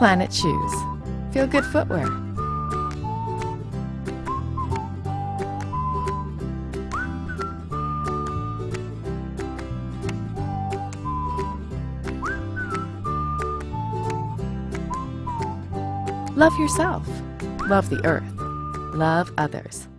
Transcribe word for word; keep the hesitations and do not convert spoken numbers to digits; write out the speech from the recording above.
Planet Shoes. Feel good footwear. Love yourself. Love the earth. Love others.